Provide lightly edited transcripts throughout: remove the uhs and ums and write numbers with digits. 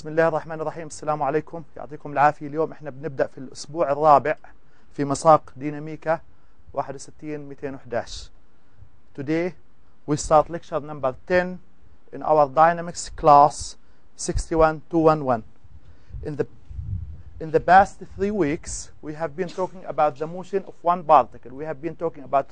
بسم الله الرحمن الرحيم. السلام عليكم، يعطيكم العافية. اليوم احنا بنبدأ في الأسبوع الرابع في مساق ديناميكا 61-211. Today we start lecture number 10 in our dynamics class 61-211. In the past 3 weeks we have been talking about the motion of one particle. We have been talking about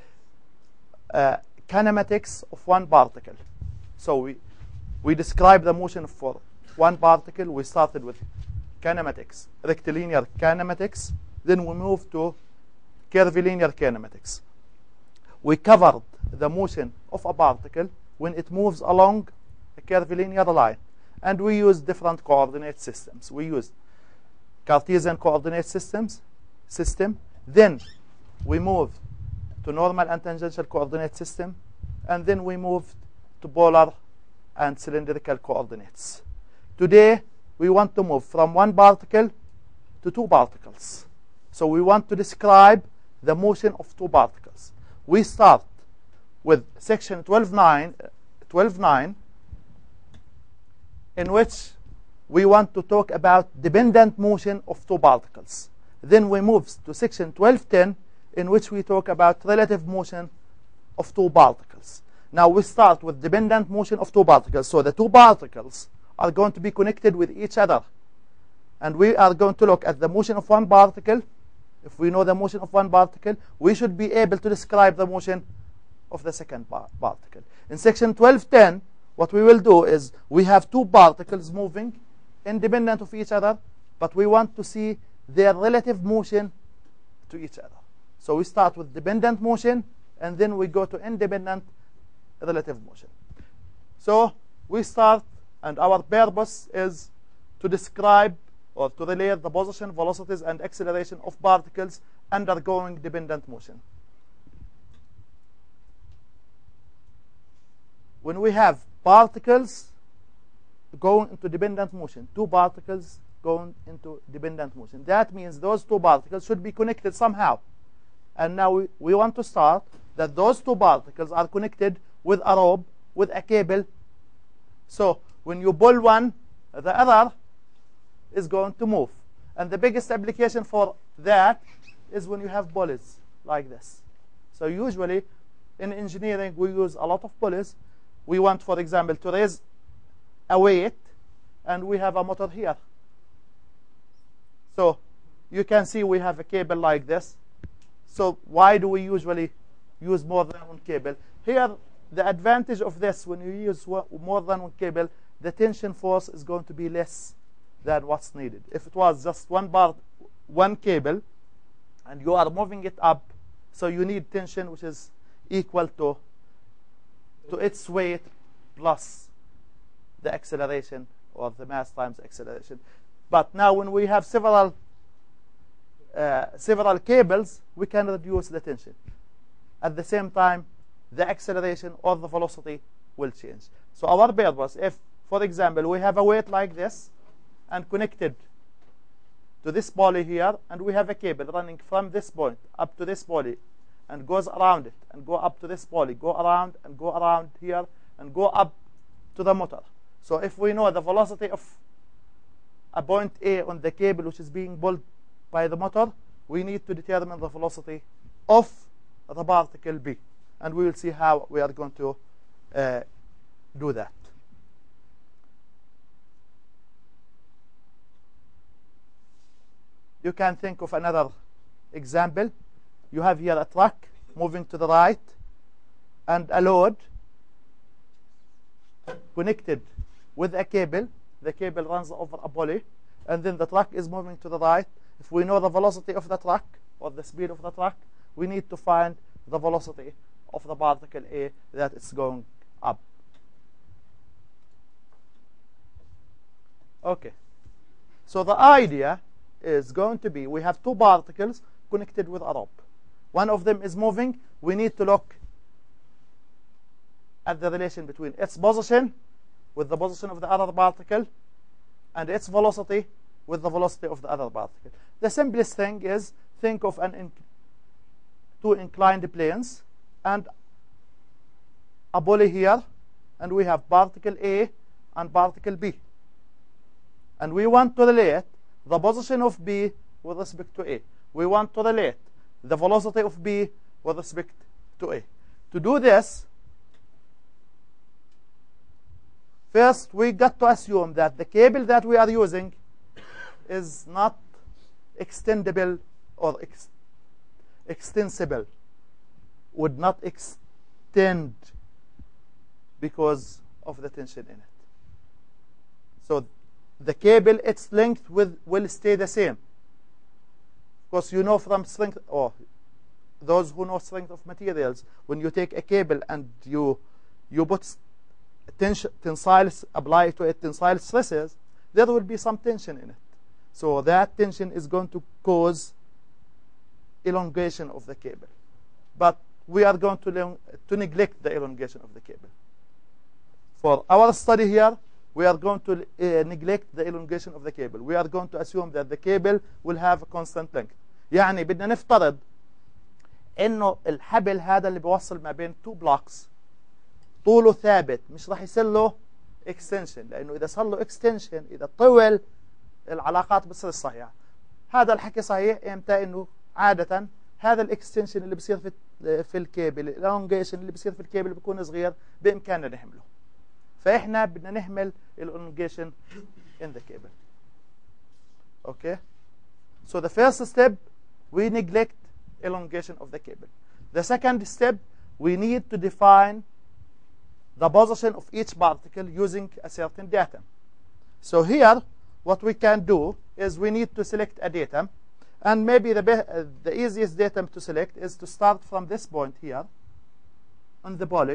kinematics of one particle. So we describe the motion for one particle. We started with kinematics, rectilinear kinematics. Then we moved to curvilinear kinematics. We covered the motion of a particle when it moves along a curvilinear line. And we used different coordinate systems. We used Cartesian coordinate system. Then we moved to normal and tangential coordinate system. And then we moved to polar and cylindrical coordinates. Today, we want to move from one particle to two particles. So we want to describe the motion of two particles. We start with section 12.9, in which we want to talk about dependent motion of two particles. Then we move to section 12.10, in which we talk about relative motion of two particles. Now we start with dependent motion of two particles. So the two particles are going to be connected with each other. And we are going to look at the motion of one particle. If we know the motion of one particle, we should be able to describe the motion of the second particle. In section 12.10, what we will do is we have two particles moving independent of each other, but we want to see their relative motion to each other. So we start with dependent motion, and then we go to independent relative motion. So we start, and our purpose is to describe or to relate the position, velocities, and acceleration of particles undergoing dependent motion. When we have particles going into dependent motion, two particles going into dependent motion, that means those two particles should be connected somehow. And now we want to start that those two particles are connected with a rope, with a cable. So when you pull one, the other is going to move. And the biggest application for that is when you have pulleys like this. So usually in engineering we use a lot of pulleys. We want, for example, to raise a weight, and we have a motor here. So you can see we have a cable like this. So why do we usually use more than one cable? Here, the advantage of this, when you use more than one cable, the tension force is going to be less than what's needed. If it was just one cable, and you are moving it up, so you need tension which is equal to its weight plus the acceleration, or the mass times acceleration. But now when we have several cables, we can reduce the tension. At the same time, the acceleration or the velocity will change. So our purpose, if, for example, we have a weight like this and connected to this pulley here, and we have a cable running from this point up to this pulley and goes around it and go up to this pulley, go around and go around here and go up to the motor. So if we know the velocity of a point A on the cable which is being pulled by the motor, we need to determine the velocity of the particle B. And we will see how we are going to do that. You can think of another example. You have here a truck moving to the right and a load connected with a cable. The cable runs over a pulley, and then the truck is moving to the right. If we know the velocity of the truck or the speed of the truck, we need to find the velocity of the particle A that is going up. Okay. So the idea is going to be, we have two particles connected with a rope. One of them is moving. We need to look at the relation between its position with the position of the other particle and its velocity with the velocity of the other particle. The simplest thing is, think of two inclined planes and a pulley here, and we have particle A and particle B. and we want to relate the position of B with respect to A. We want to relate the velocity of B with respect to A. To do this, first we got to assume that the cable that we are using is not extendable or extensible, would not extend because of the tension in it. So the cable, its length will stay the same. Because you know from strength, or those who know strength of materials, when you take a cable and you put tensile, apply to it tensile stresses, there will be some tension in it. So that tension is going to cause elongation of the cable. But we are going to neglect the elongation of the cable. For our study here, we are going to neglect the elongation of the cable. We are going to assume that the cable will have a constant length. يعني بدنا نفترض انه الحبل هذا اللي بيوصل ما بين تو بلوكس طوله ثابت، مش راح يصير له اكستنشن، لانه اذا صار له اكستنشن، اذا طول، العلاقات بتصير صحيحه. هذا الحكي صحيح امتى؟ انه عاده هذا الاكستنشن اللي بصير في الكيبل، الالونجيشن اللي بصير في الكيبل بيكون صغير، بامكاننا نهمله. فاحنا بدنا نهمل الالونجيشن in the cable. Okay? So the first step, we neglect elongation of the cable. The second step, we need to define the position of each particle using a certain datum. So here, what we can do is we need to select a datum, and maybe the easiest datum to select is to start from this point here on the poly,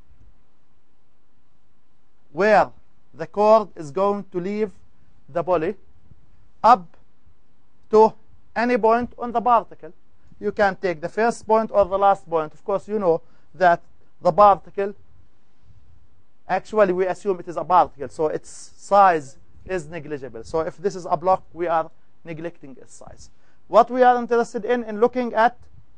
where the cord is going to leave the poly up to any point on the particle. You can take the first point or the last point. Of course, you know that the particle, actually we assume it is a particle, so its size is negligible. So if this is a block, we are neglecting its size. What we are interested in looking at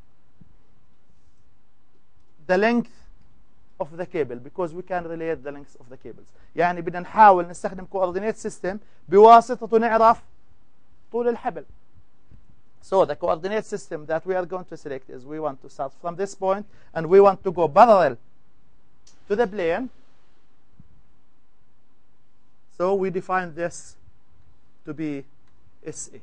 the length of the cable, because we can relate the length of the cables. يعني بدنا نحاول نستخدم coordinate system بواسطته نعرف طول الحبل. So the coordinate system that we are going to select is we want to start from this point and we want to go parallel to the plane. So we define this to be SA.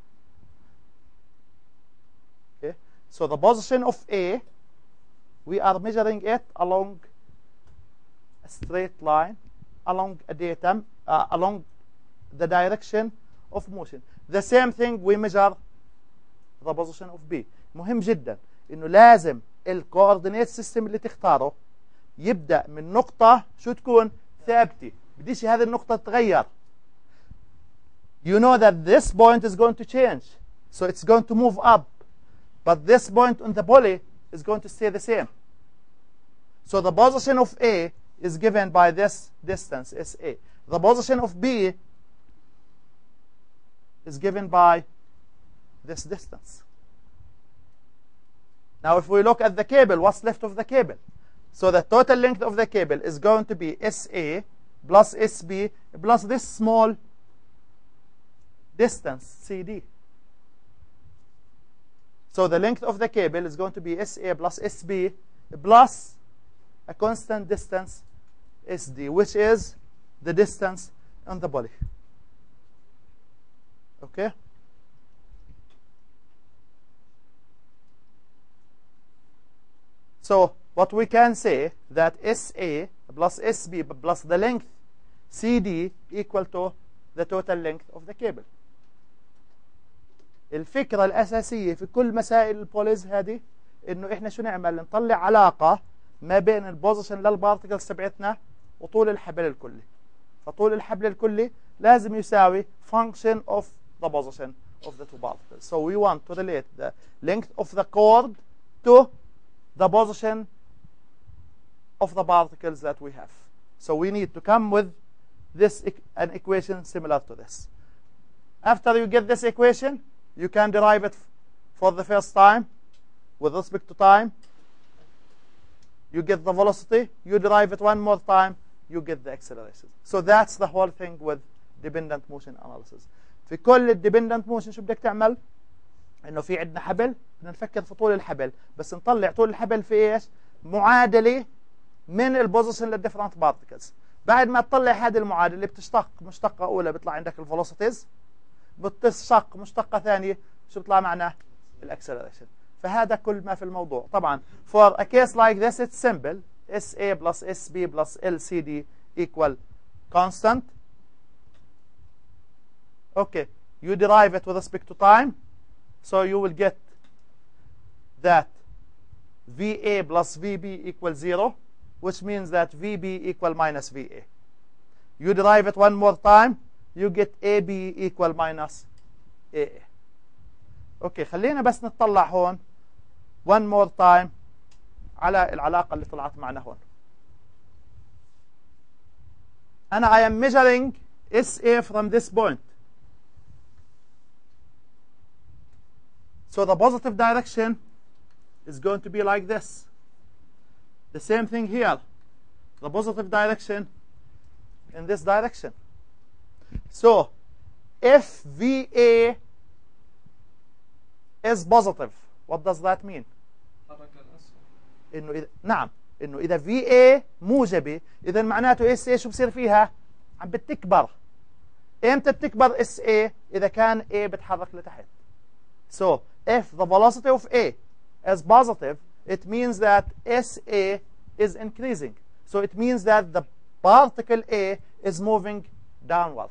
Okay. So the position of A, we are measuring it along a straight line, along a datum, along the direction of motion. The same thing we measure the position of B. مهم جدا انه لازم الكوردينيت سيستم اللي تختاره يبدا من نقطه شو تكون ثابته، بديش هذه النقطه تتغير. You know that this point is going to change, so it's going to move up, but this point on the poly is going to stay the same. So the position of A is given by this distance, SA. The position of B is given by this distance. Now if we look at the cable, what's left of the cable? So the total length of the cable is going to be SA plus SB plus this small distance, CD. So the length of the cable is going to be SA plus SB plus a constant distance, SD, which is the distance on the poly. Okay? So what we can say that SA plus SB plus the length CD equal to the total length of the cable. الفكرة الأساسية في كل مسائل البوليز هذه إنه إحنا شو نعمل؟ نطلع علاقة ما بين البوزيشن للبارتكلز تبعتنا وطول الحبل الكلي. فطول الحبل الكلي لازم يساوي function of the position of the two particles. So we want to relate the length of the cord to the position of the particles that we have. So we need to come with this an equation similar to this. After you get this equation, you can derive it for the first time with respect to time. You get the velocity, you derive it one more time, you get the acceleration. So that's the whole thing with dependent motion analysis. في كل الديبندنت موشن شو بدك تعمل؟ انه في عندنا حبل، بدنا نفكر في طول الحبل، بس نطلع طول الحبل في ايش؟ معادله من البوزيشن للديفرنت بارتكلز. بعد ما تطلع هذه المعادله بتشتق مشتقه اولى بيطلع عندك الفيلوسيتيز، بتشتق مشتقه ثانيه شو بيطلع معنا؟ الاكسلريشن. فهذا كل ما في الموضوع. طبعا for a case like this it's simple. SA plus SB plus LCD equal constant. Okay, you derive it with respect to time, so you will get that VA plus VB equals 0, which means that VB equal minus VA. You derive it one more time, you get AB equal minus AA. Okay, خلينا بس نطلع هون one more time على العلاقة اللي طلعت معنا هون. أنا I am measuring SA from this point. So the positive direction is going to be like this. The same thing here. The positive direction in this direction. So if VA is positive, what does that mean? انه نعم، انه اذا VA موجبه اذا معناته SA شو بصير فيها؟ عم بتكبر. امتى بتكبر SA؟ اذا كان A بتحرك لتحت. So if the velocity of A is positive, it means that SA is increasing. So it means that the particle A is moving downward.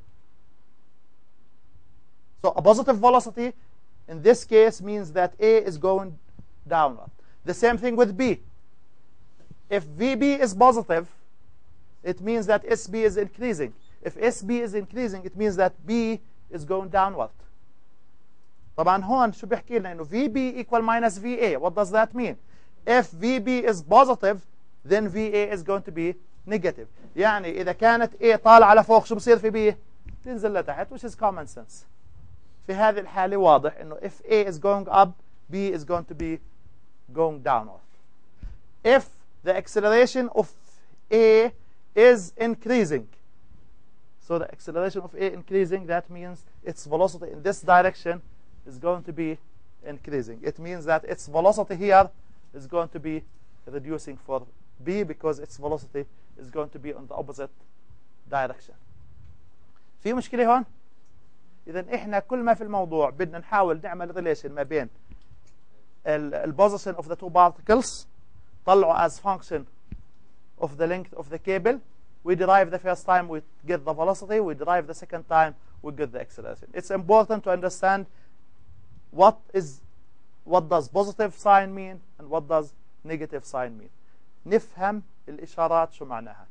So a positive velocity in this case means that A is going downward. The same thing with B. If VB is positive, it means that SB is increasing. If SB is increasing, it means that B is going downward. طبعا هون شو بيحكي لنا؟ انه VB equal minus VA. What does that mean? If VB is positive, then VA is going to be negative. يعني إذا كانت A طالعة لفوق شو بصير في B؟ تنزل لتحت, which is common sense. في هذه الحالة واضح إنه if A is going up, B is going to be going downward. If the acceleration of A is increasing, so the acceleration of A increasing, that means its velocity in this direction is going to be increasing. It means that its velocity here is going to be reducing for B because its velocity is going to be on the opposite direction. في مشكلة هون؟ إذا إحنا كل ما في الموضوع بدنا نحاول نعمل relation ما بين the position of the two particles, طلعوا as function of the length of the cable. We derive the first time, we get the velocity. We derive the second time, we get the acceleration. It's important to understand what does positive sign mean and what does negative sign mean. نفهم الإشارات شو معناها.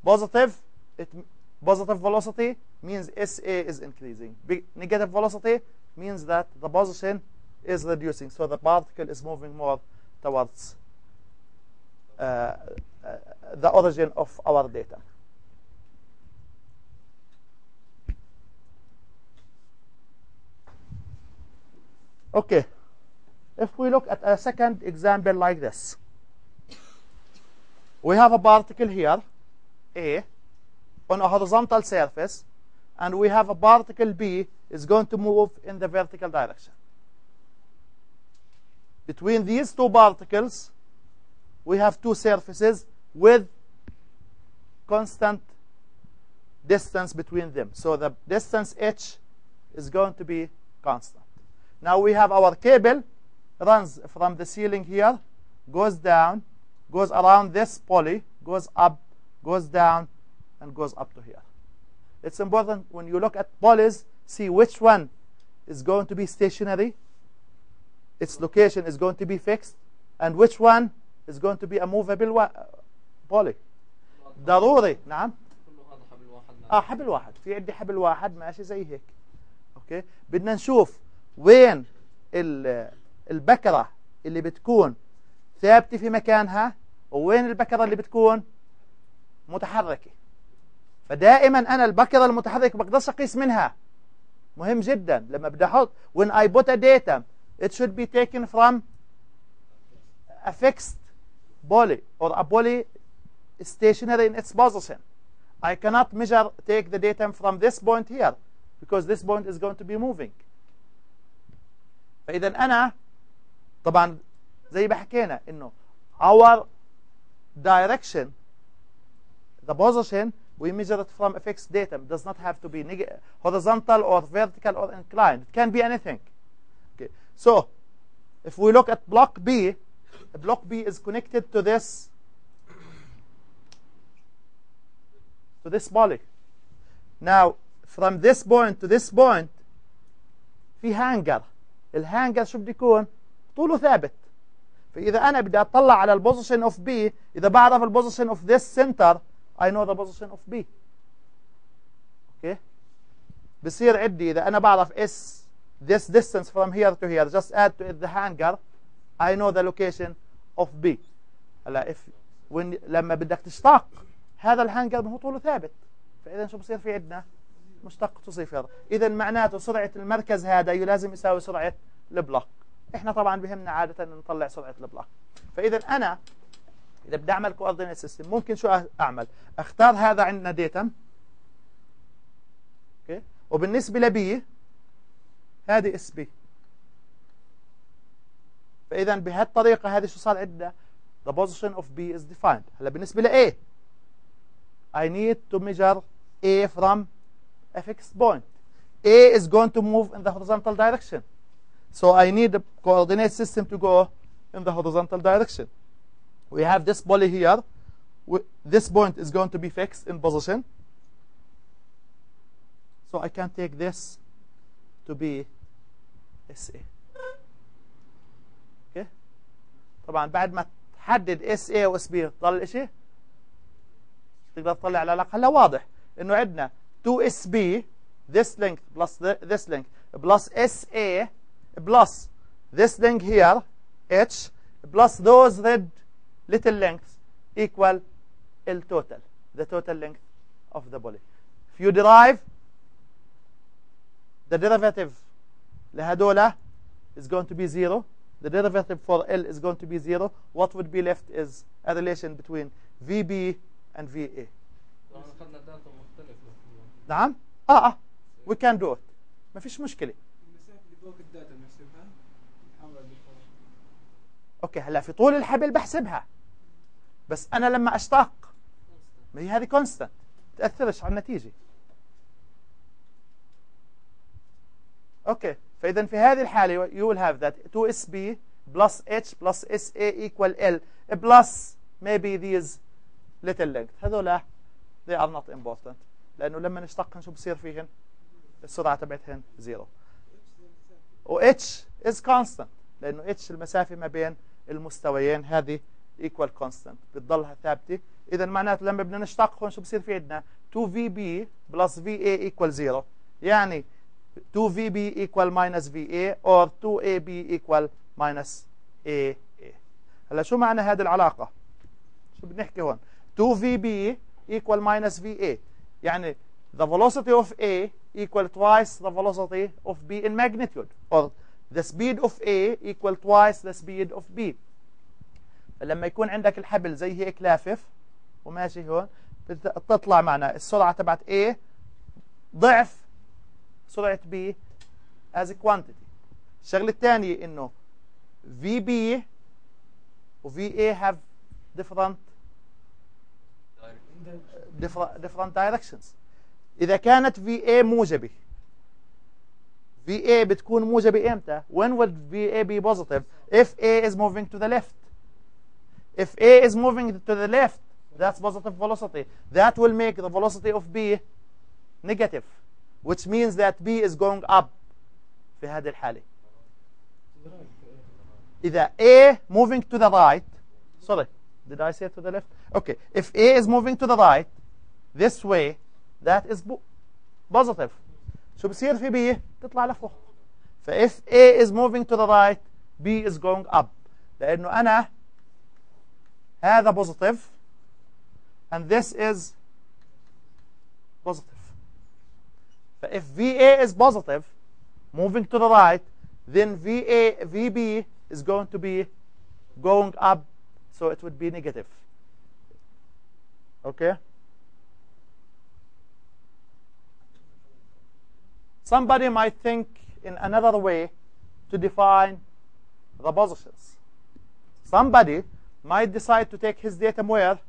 Positive velocity means SA is increasing. Negative velocity means that the position is reducing, so the particle is moving more towards the origin of our data. Okay, if we look at a second example like this, we have a particle here, A, on a horizontal surface, and we have a particle B is going to move in the vertical direction. Between these two particles, we have two surfaces with constant distance between them. So the distance h is going to be constant. Now we have our cable runs from the ceiling here, goes down, goes around this pulley, goes up, goes down, and goes up to here. It's important when you look at pulleys, see which one is going to be stationary, its location is going to be fixed, and which one is going to be a movable pulley. ضروري. نعم. حبل واحد. في عندي حبل واحد ماشي زي هيك. اوكي. بدنا نشوف وين البكرة اللي بتكون ثابتة في مكانها ووين البكرة اللي بتكون متحركة. فدائما أنا البكرة المتحركة بقدرش أقيس منها. مهم جدا لما بدي أحط when I put a datum it should be taken from a fixed pulley or a pulley stationary in its position. I cannot take the datum from this point here because this point is going to be moving. فإذا أنا طبعا زي ما حكينا إنه our direction, the position, we measure it from a fixed datum. It does not have to be horizontal or vertical or inclined. It can be anything. Okay. So if we look at block B is connected to this poly. Now from this point to this point في هانجر. الهانجر شو بده يكون؟ طوله ثابت. فإذا أنا بدي أطلع على البوزيشن of B، إذا بعرف البوزيشن of this center I know the position of B. Okay. بصير عندي إذا أنا بعرف this distance from here to here, just add to it the hanger, I know the location of B. هلا لما بدك تشتق هذا الهانجر ما هو طوله ثابت، فإذا شو بصير في عندنا؟ مشتقته صفر. إذا معناته سرعة المركز هذا لازم يساوي سرعة البلوك. إحنا طبعا بهمنا عادة أن نطلع سرعة البلوك. فإذا أنا إذا بدي أعمل coordinate system ممكن شو أعمل؟ أختار هذا عندنا ديتم. أوكي. وبالنسبة لبي هذه اس بي. فإذا بهالطريقة هذه شو صار عندنا؟ The position of B is defined. هلا بالنسبة ل A I need to measure A from a fixed point. A is going to move in the horizontal direction. So I need a coordinate system to go in the horizontal direction. We have this poly here. This point is going to be fixed in position. So I can take this to be SA. Okay. طبعا بعد ما تحدد SA و SB ضل شيء تقدر تطلع العلاقة. هلا واضح انه عندنا 2SB this length plus this length plus SA plus this length here H plus those red little lengths equal L total, the total length of the poly. If you derive the derivative لهدول is going to be 0. The derivative for L is going to be 0. What would be left is a relation between VB and VA. نعم؟ we can do it. ما فيش مشكلة. اوكي هلا في طول الحبل بحسبها. بس انا لما اشتق ما هي هذه كونستانت تاثرش على النتيجه. اوكي فاذا في هذه الحاله you will have that 2SB plus H plus SA equal L plus maybe these little length. هذول they are not important لانه لما نشتقهم شو بصير فيهن؟ السرعه تبعتهن 0. و H is constant لانه H المسافه ما بين المستويين هذه equal constant بتضلها ثابته. اذا معناته لما بدنا نشتقهم شو بصير في عندنا؟ 2VB plus VA equal 0. يعني 2VB equal minus VA or 2AB equal minus AA. هلا شو معنى هذه العلاقه؟ شو بنحكي هون؟ 2VB equal minus VA يعني the velocity of A equal twice the velocity of B in magnitude, or the speed of A equal twice the speed of B. فلما يكون عندك الحبل زي هيك لافف وماشي هون بتطلع معنا السرعة تبعت A ضعف سرعة B as a quantity. الشغلة الثانية إنه VB و VA have different directions. إذا كانت VA موجبة VA بتكون موجبة إمتى؟ When would VA be positive? If A is moving to the left. If A is moving to the left, that's positive velocity. That will make the velocity of B negative, which means that B is going up في هذه الحالة. إذا A moving to the right, sorry, did I say to the left? Okay, if A is moving to the right, this way, that is positive. شو بصير في B؟ تطلع لفوق. فإف A is moving to the right, B is going up. لأنه أنا هذا positive and this is positive. فإف VA is positive, moving to the right, then VB is going to be going up, so it would be negative. Okay? Somebody might think in another way to define the positions. Somebody might decide to take his datum where?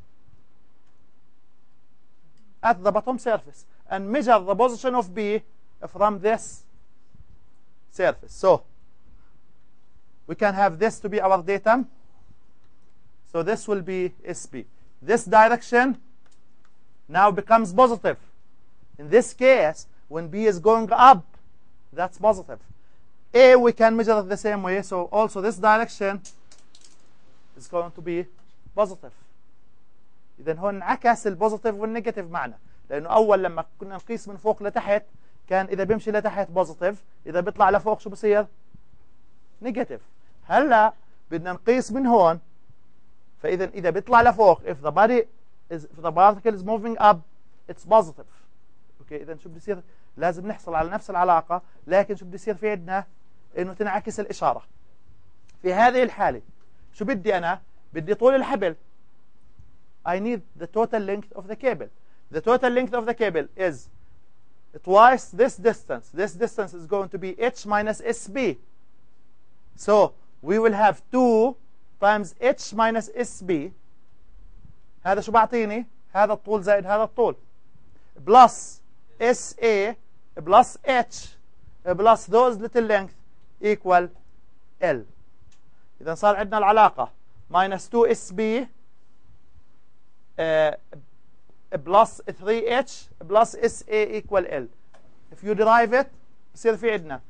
At the bottom surface, and measure the position of B from this surface. So we can have this to be our datum. So this will be SB. This direction now becomes positive. In this case, when B is going up, that's positive. A we can measure it the same way, so also this direction is going to be positive. إذا هون انعكس البوزيتيف والنيجاتيف معنا، لأنه أول لما كنا نقيس من فوق لتحت كان إذا بيمشي لتحت بوزيتيف، إذا بيطلع لفوق شو بصير؟ نيجاتيف. هلا بدنا نقيس من هون، فإذا إذا بيطلع لفوق if the particle is moving up it's positive. اوكي إذا شو بده يصير؟ لازم نحصل على نفس العلاقة، لكن شو بده يصير في عندنا؟ إنه تنعكس الإشارة. في هذه الحالة شو بدي أنا؟ بدي طول الحبل. I need the total length of the cable. The total length of the cable is twice this distance. This distance is going to be h minus sb. So we will have 2 times h minus sb. هذا شو بعطيني؟ هذا الطول زائد هذا الطول. Plus sa plus h plus those little length equal L. إذا صار عندنا العلاقة minus 2sb plus 3h plus sa equal L. If you derive it بصير في عندنا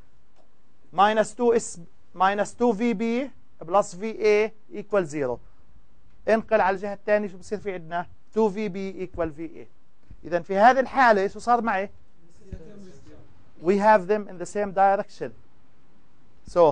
minus 2vb plus va equal 0. انقل على الجهة الثانية شو بصير في عندنا 2vb equal va. إذا في هذه الحالة شو صار معي؟ We have them in the same direction. So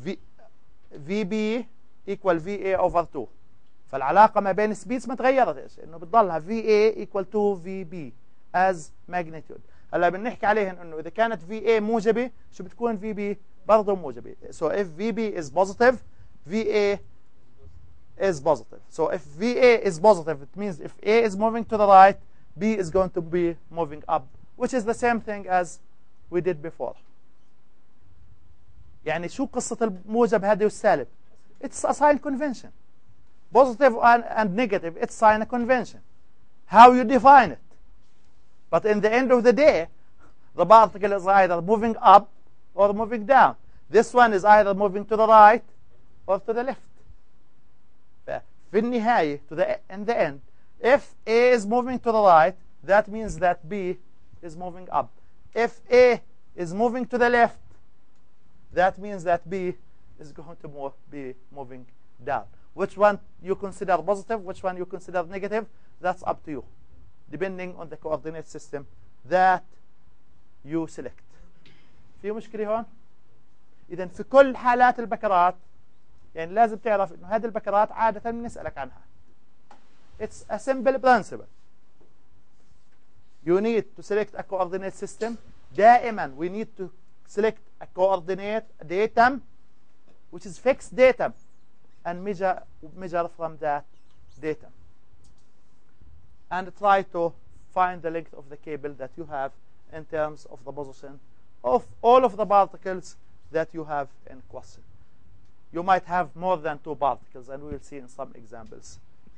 vb equal va over 2. فالعلاقة ما بين سبيدز ما تغيرتش، انه بتضلها VA equal to VB as magnitude. هلا بنحكي عليهن انه اذا كانت VA موجبة شو بتكون VB برضه موجبة. So if VB is positive, VA is positive. So if VA is positive, it means if A is moving to the right, B is going to be moving up, which is the same thing as we did before. يعني شو قصة الموجب هذه والسالب؟ It's a sign convention. Positive and negative, it's sign a convention. How you define it. But in the end of the day, the particle is either moving up or moving down. This one is either moving to the right or to the left. في النهاية, in the end, if A is moving to the right, that means that B is moving up. If A is moving to the left, that means that B is going to be moving down. Which one you consider positive, which one you consider negative, that's up to you, depending on the coordinate system that you select. في مشكلة هون؟ إذا في كل حالات البكرات يعني لازم تعرف إنه هذه البكرات عادة بنسألك عنها. It's a simple principle. You need to select a coordinate system. دائما we need to select a coordinate datum which is fixed datum and measure from that datum. And try to find the length of the cable that you have in terms of the position of all of the particles that you have in question. You might have more than 2 particles, and we will see in some examples.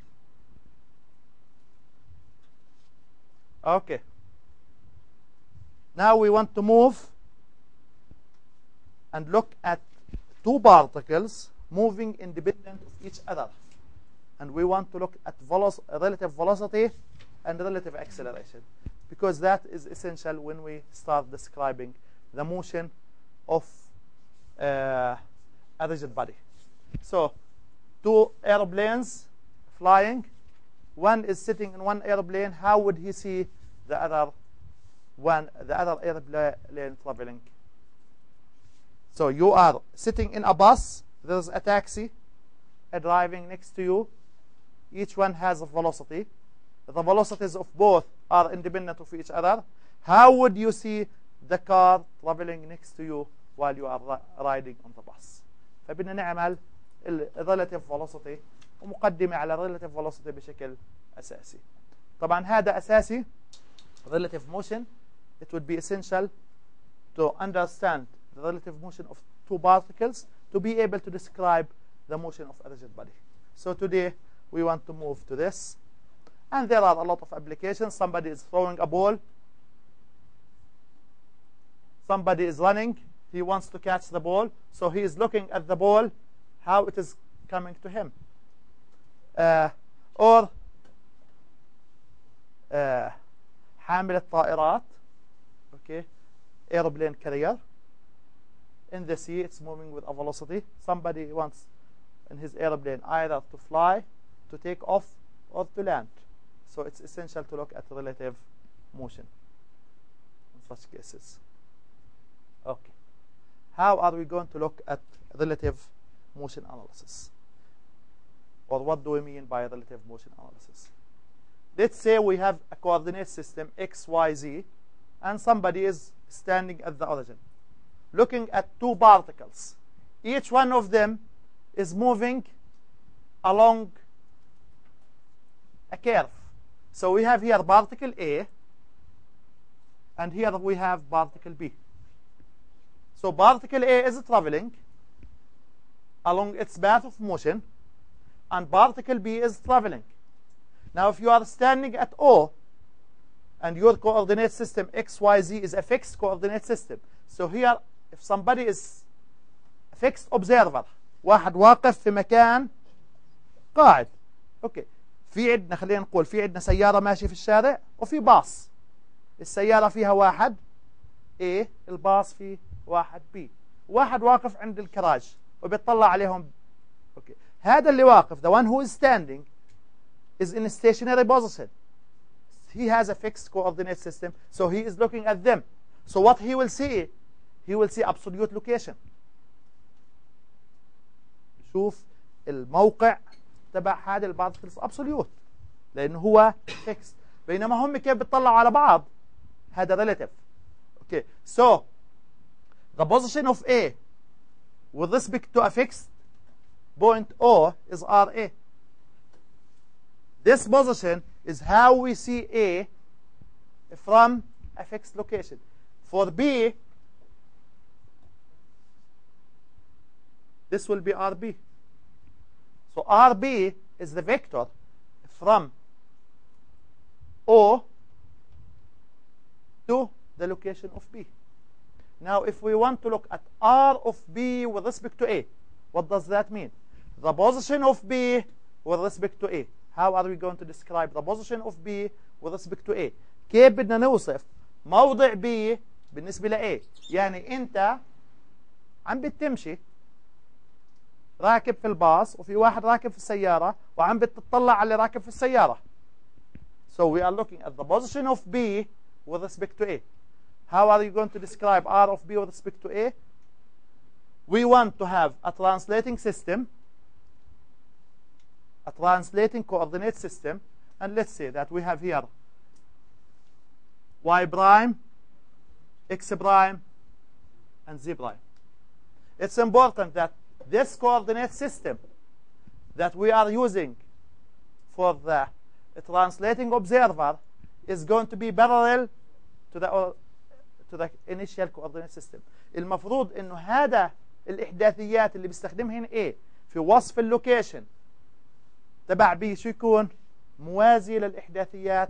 Okay. Now we want to move and look at 2 particles moving independent of each other. And we want to look at relative velocity and relative acceleration, because that is essential when we start describing the motion of a rigid body. So 2 airplanes flying. One is sitting in one airplane. How would he see the other airplane traveling? So you are sitting in a bus. There's a taxi driving next to you. Each one has a velocity. The velocities of both are independent of each other. How would you see the car traveling next to you while you are riding on the bus? فبدنا نعمل relative velocity ومقدمة على relative velocity بشكل أساسي. طبعا هذا أساسي relative motion. It would be essential to understand the relative motion of two particles to be able to describe the motion of a rigid body. So today we want to move to this. And there are a lot of applications. Somebody is throwing a ball. Somebody is running. He wants to catch the ball. So he is looking at the ball, how it is coming to him. Or حامل الطائرات, okay, airplane carrier. In the sea, it's moving with a velocity. Somebody wants in his airplane either to fly, to take off, or to land. So it's essential to look at relative motion in such cases. Okay. How are we going to look at relative motion analysis? Or what do we mean by relative motion analysis? Let's say we have a coordinate system x, y, z, and somebody is standing at the origin, looking at two particles. Each one of them is moving along a curve. So we have here particle A, and here we have particle B. So particle A is traveling along its path of motion, and particle B is traveling. Now if you are standing at O, and your coordinate system x, y, z is a fixed coordinate system. So here if somebody is a fixed observer, واحد واقف في مكان قاعد. اوكي. في عندنا خلينا نقول في عندنا سيارة ماشية في الشارع وفي باص. السيارة فيها واحد A، الباص فيه واحد B. واحد واقف عند الكراج وبيطلع عليهم. اوكي. هذا اللي واقف, the one who is standing, is in a stationary position. He has a fixed coordinate system, so he is looking at them. So what he will see absolute location. شوف الموقع تبع هذا البارتكلز absolute لأنه هو fixed. بينما هم كيف بيطلعوا على بعض هذا relative. Okay, so the position of A with respect to a fixed point O is RA. This position is how we see A from a fixed location. For B, this will be RB. So RB is the vector from O to the location of B. Now if we want to look at R of B with respect to A, what does that mean? The position of B with respect to A. How are we going to describe the position of B with respect to A? كيف بدنا نوصف موضع B بالنسبة ل A؟ يعني أنت عم بتمشي راكب في الباص وفي واحد راكب في السيارة وعم بتطلع على اللي راكب في السيارة. So we are looking at the position of B with respect to A. How are you going to describe R of B with respect to A? We want to have a translating system, a translating coordinate system, and let's say that we have here y prime, x prime, and z prime. It's important that this coordinate system that we are using for the translating observer is going to be parallel to the initial coordinate system. المفروض انه هذا الاحداثيات اللي بيستخدمهن A في وصف اللوكيشن تبع B شو يكون موازي للاحداثيات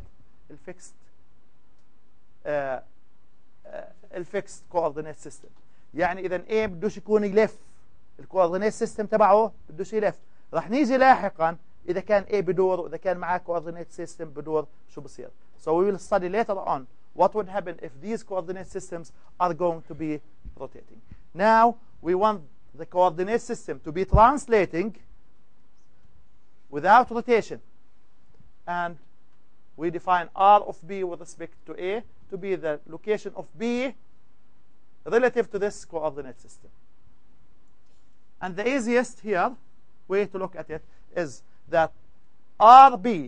الفيكست كوردينيت سيستم. يعني اذا A بدوش يكون يلف الكوردينيت سيستم تبعه بدوش يلف. راح نيجي لاحقا اذا كان A بدور واذا كان معاه كوردينيت سيستم بدور شو بصير. So we will study later on what would happen if these coordinate systems are going to be rotating. Now we want the coordinate system to be translating without rotation, and we define R of B with respect to A to be the location of B relative to this coordinate system. And the easiest here way to look at it is that RB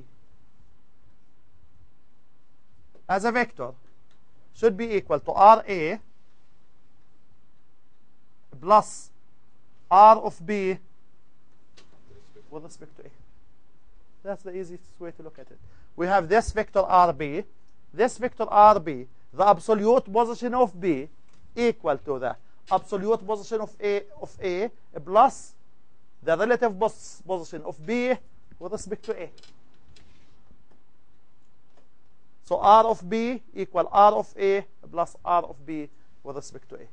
as a vector should be equal to RA plus R of B with respect to A. That's the easiest way to look at it. We have this vector RB, this vector RB, the absolute position of B equal to the absolute position of A plus the relative position of B with respect to A. So R of B equal R of A plus R of B with respect to A.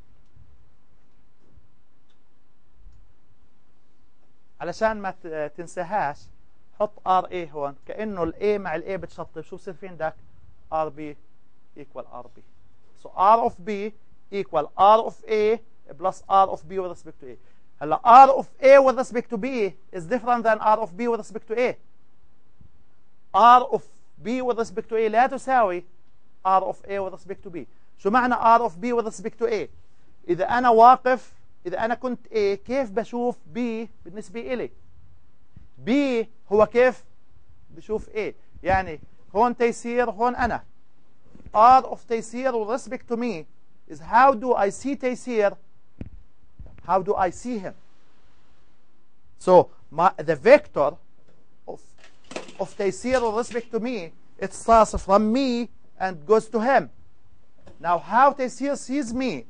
علشان ما تنساهاش حط RA هون كأنه ال A مع ال A بتشطب. شو بصير في عندك؟ RB equal RB. So R of B equal R of A plus R of B with respect to A. هلا R of A with respect to B is different than R of B with respect to A. R of B with respect to A لا تساوي R of A with respect to B. شو معنى R of B with respect to A؟ إذا أنا واقف، إذا أنا كنت A كيف بشوف B بالنسبة إلي؟ B هو كيف بشوف A. يعني هون تيسير هون أنا. R of تيسير with respect to me is how do I see تيسير? How do I see him? So the vector of تيسير with respect to me, it starts from me and goes to him. Now how تيسير sees me?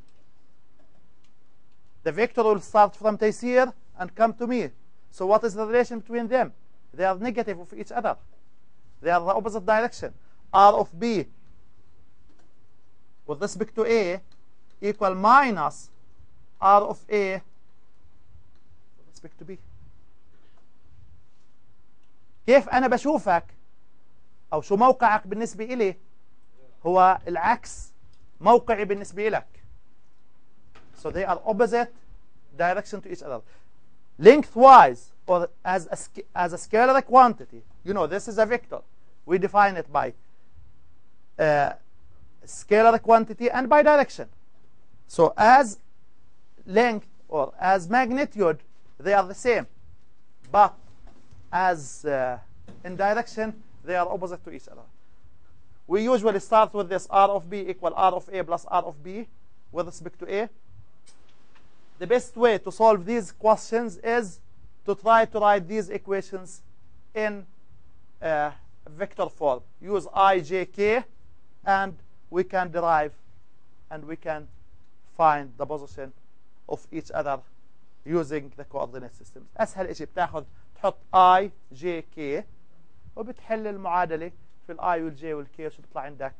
The vector will start from تيسير and come to me. So what is the relation between them? They are negative of each other. They are the opposite direction. R of B with respect to A equal minus R of A with respect to B. كيف أنا بشوفك أو شو موقعك بالنسبة إلي هو العكس موقعي بالنسبة لك. So they are opposite direction to each other. Lengthwise or as a scalar quantity, you know this is a vector. We define it by scalar quantity and by direction. So as length or as magnitude, they are the same. But as in direction, they are opposite to each other. We usually start with this R of B equal R of A plus R of B with respect to A. The best way to solve these questions is to try to write these equations in vector form. Use I, J, K, and we can derive and we can find the position of each other using the coordinate systems. أسهل شيء بتاخذ تحط I, J, K وبتحل المعادلة في ال I وال J وال K وشو بيطلع عندك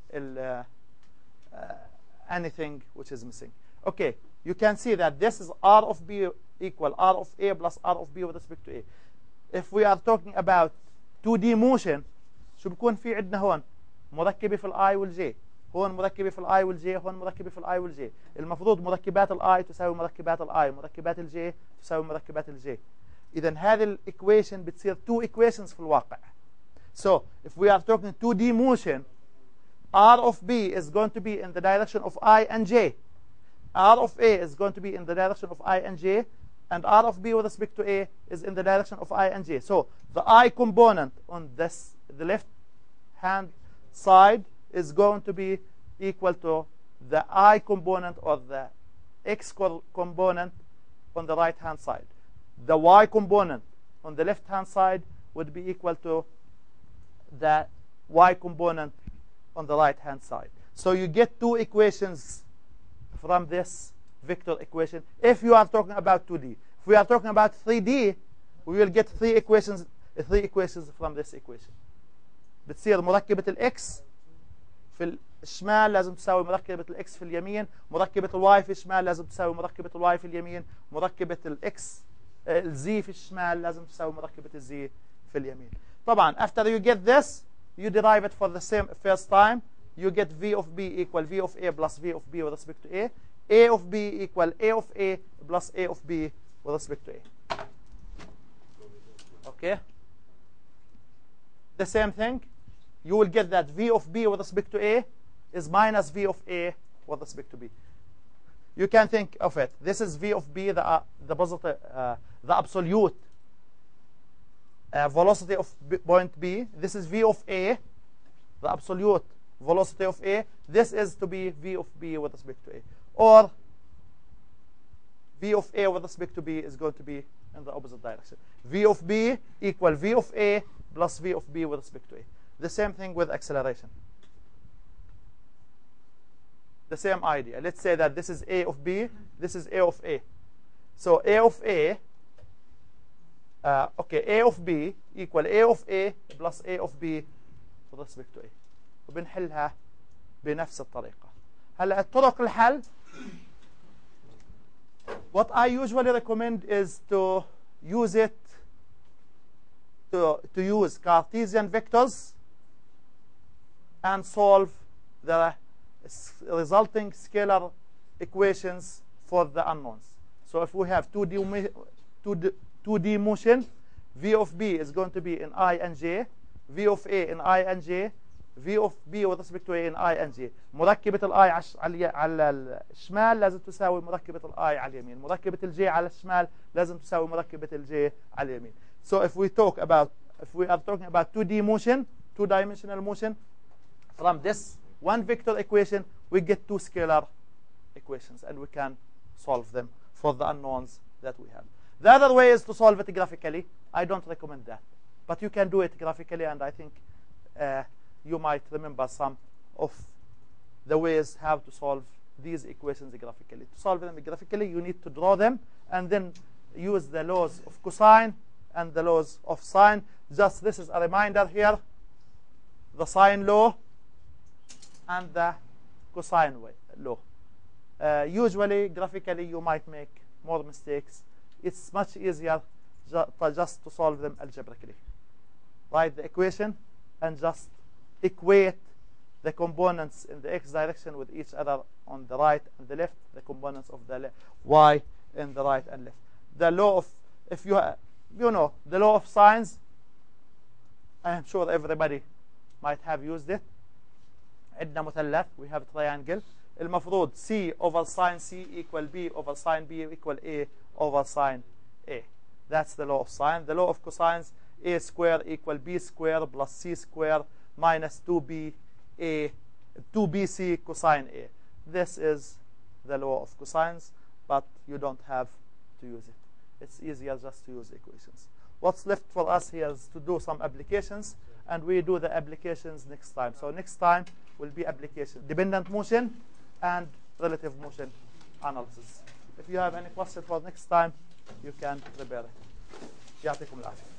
anything which is missing. Okay, you can see that this is R of B equal R of A plus R of B with respect to A. If we are talking about 2D motion شو بكون في عندنا هون مركبة في ال I وال J، هون مركبة في ال I وال J، هون مركبة في ال I وال J. المفروض مركبات ال I تساوي مركبات ال I، مركبات ال J تساوي مركبات ال J. إذا هذه الإيكويشن بتصير 2 equations في الواقع. So if we are talking 2D motion, R of B is going to be in the direction of I and J. R of A is going to be in the direction of I and J, and R of B with respect to A is in the direction of I and J. So the I component on this, the left hand side is going to be equal to the I component or the X component on the right hand side. The Y component on the left hand side would be equal to the Y component on the right hand side. So you get 2 equations from this vector equation if you are talking about 2D. If we are talking about 3D, we will get 3 equations from this equation. بتصير مركبة الإكس في الشمال لازم تساوي مركبة الإكس في اليمين، مركبة الواي في الشمال لازم تساوي مركبة الواي في اليمين، مركبة الإكس الزي في الشمال لازم تساوي مركبة الزي في اليمين. طبعا after you get this, you derive it for the same first time. You get V of B equal V of A plus V of B with respect to A. A of B equal A of A plus A of B with respect to A. Okay? The same thing. You will get that V of B with respect to A is minus V of A with respect to B. You can think of it. This is V of B, the positive, the absolute velocity of point B. This is V of A, the absolute velocity of A. This is to be V of B with respect to A. Or V of A with respect to B is going to be in the opposite direction. V of B equal V of A plus V of B with respect to A. The same thing with acceleration. the same idea. Let's say that this is A of B, this is A of A. So A of A, okay, A of B equal A of A plus A of B with respect to A. وبنحلها بنفس الطريقة. هلا طرق الحل, what I usually recommend is to use it to use Cartesian vectors and solve the resulting scalar equations for the unknowns. So if we have 2D motion, V of B is going to be in I and J, V of A in I and J, V of B with respect to A in I and J. مركبة الI على الشمال لازم تساوي مركبة الI على اليمين. مركبة الJ على الشمال لازم تساوي مركبة الJ على اليمين. So if we are talking about 2D motion, two-dimensional motion, from this one vector equation, we get two scalar equations, and we can solve them for the unknowns that we have. The other way is to solve it graphically. I don't recommend that, but you can do it graphically, and I think you might remember some of the ways how to solve these equations graphically. To solve them graphically, you need to draw them and then use the laws of cosine and the laws of sine. Just this is a reminder here, the sine law and the cosine law. Usually, graphically, you might make more mistakes. It's much easier just to solve them algebraically. Write the equation and just equate the components in the x direction with each other on the right and the left, the components of the y in the right and left. The law of, if you know, the law of sines, I am sure everybody might have used it. عندنا مثلث, we have a triangle. المفروض C over sine C equal B over sine B equal A over sine A. That's the law of sine. The law of cosines, A square equal B square plus C square minus 2BC cosine A. This is the law of cosines, but you don't have to use it. It's easier just to use equations. What's left for us here is to do some applications, and we do the applications next time. So next time will be application, dependent motion and relative motion analysis. If you have any question for next time, you can prepare it. يعطيكم العافية.